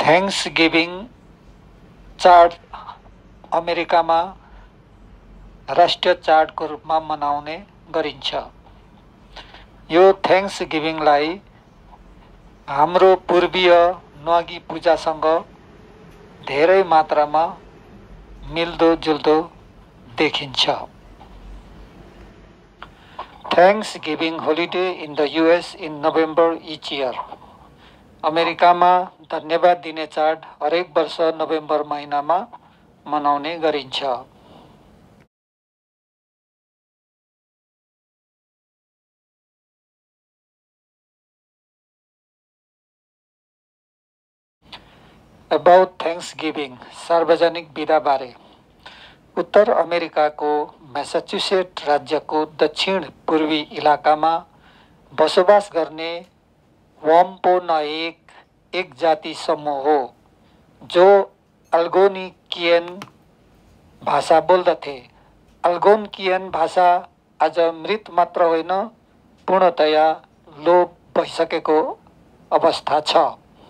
थ्याङ्क्सगिभिङ चाड अमेरिकामा राष्ट्रिय चाडको रूपमा मनाउने गरिन्छ। यो थ्याङ्क्सगिभिङलाई हाम्रो पूर्वीय न्वागी पूजासँग धेरै मात्रामा मिल्दोजुल्दो देखिन्छ। Thanksgiving holiday in the US in November each year. अमेरिकामा धन्यवाद दिने चाड हरेक वर्ष नोभेम्बर महिनामा मनाउने गरिन्छ। About Thanksgiving, सार्वजनिक बिदा बारे। उत्तर अमेरिकाको मैसाचुसेट राज्यको दक्षिण पूर्वी इलाकामा बसोबास गर्ने वाम्पोनाएक एक जाति समूह हो जो अल्गोनिकियन भाषा बोल्दथे। अल्गोनिकियन भाषा आज मृत मात्र होइन, पूर्णतया लोप भइसकेको अवस्था छ।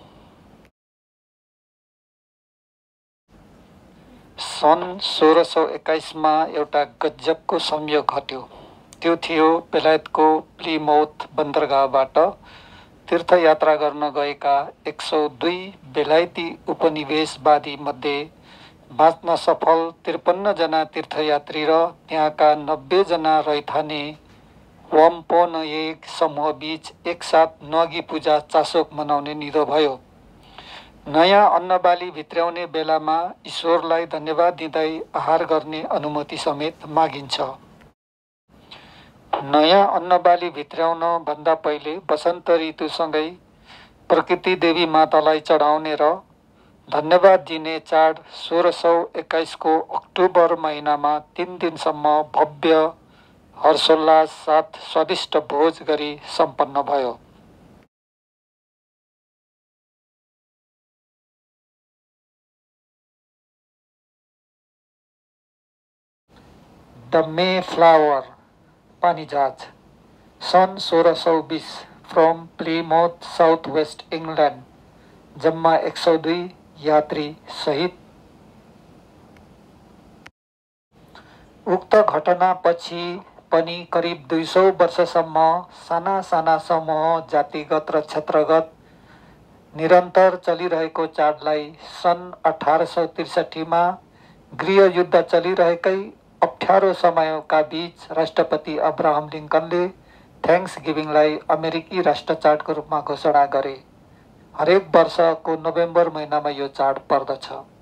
सन् 1621 मा एउटा गजबको संयोग घट्यो। त्यो थियो बेलायतको प्लिमोथ बन्दरगाहबाट तीर्थयात्रा गर्न गएका 102 बेलायती उपनिवेशवादी मध्ये बाँच्न सफल 53 जना तीर्थयात्री र त्यहाँका 90 जना रैथाने वाम्पोनाएक समूह बीच एकसाथ न्वागी पूजा चासोक मनाउने निधो भयो। नयाँ अन्नबाली भित्र्याउने बेलामा ईश्वरलाई धन्यवाद दिँदै आहार गर्ने अनुमति समेत मागिन्छ। नयाँ अन्नबाली भित्र्याउन भन्दा पहिले वसन्त ऋतुसँगै प्रकृति देवी मातालाई चढाउने र धन्यवाद दिने चाड 1621 को अक्टोबर महिनामा 3 दिनसम्म भव्य हर्षोल्लास साथ स्वादिष्ट भोज गरी सम्पन्न भयो। द मेफ्लावर पानीजहाज सन् 1620 from Plymouth south west England जम्मा 102 यात्री सहित। उक्त घटनापछि पनि करिब 200 वर्षसम्म साना साना समूह जातिगत र क्षेत्रगत निरन्तर चलिरहेको चाडलाई सन् 1863 मा गृहयुद्ध चलिरहेकै अप्ठ्यारो समयका बीच राष्ट्रपति अब्राहम लिङ्कनले थ्याङ्क्सगिभिङलाई अमेरिकी राष्ट्र चाडको रूपमा घोषणा गरे। हरेक वर्षको नोभेम्बर महिनामा यो चाड पर्दछ।